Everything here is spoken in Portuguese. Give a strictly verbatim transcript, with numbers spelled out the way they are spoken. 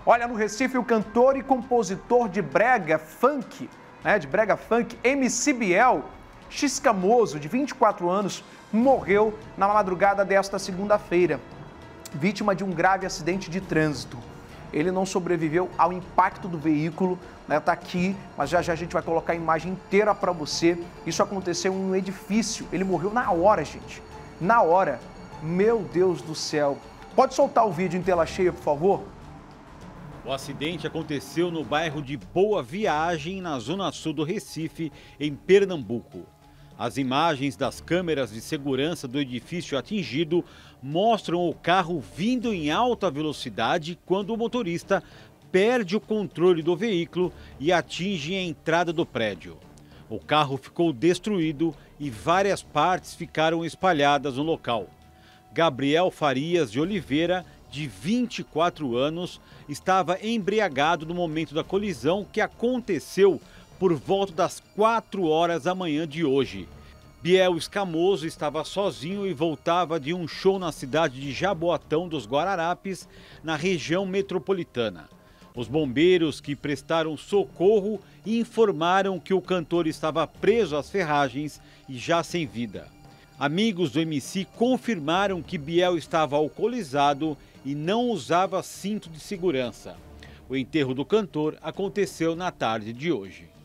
Olha, no Recife, o cantor e compositor de brega funk, né, de brega funk, M C Biel, Xcamoso, de vinte e quatro anos, morreu na madrugada desta segunda-feira, vítima de um grave acidente de trânsito. Ele não sobreviveu ao impacto do veículo, né, tá aqui, mas já já a gente vai colocar a imagem inteira para você. Isso aconteceu em um edifício, ele morreu na hora, gente, na hora. Meu Deus do céu. Pode soltar o vídeo em tela cheia, por favor? O acidente aconteceu no bairro de Boa Viagem, na zona sul do Recife, em Pernambuco. As imagens das câmeras de segurança do edifício atingido mostram o carro vindo em alta velocidade quando o motorista perde o controle do veículo e atinge a entrada do prédio. O carro ficou destruído e várias partes ficaram espalhadas no local. Gabriel Farias de Oliveira, de vinte e quatro anos, estava embriagado no momento da colisão que aconteceu por volta das quatro horas da manhã de hoje. Biel Xcamoso estava sozinho e voltava de um show na cidade de Jaboatão dos Guararapes, na região metropolitana. Os bombeiros que prestaram socorro informaram que o cantor estava preso às ferragens e já sem vida. Amigos do M C confirmaram que Biel estava alcoolizado e não usava cinto de segurança. O enterro do cantor aconteceu na tarde de hoje.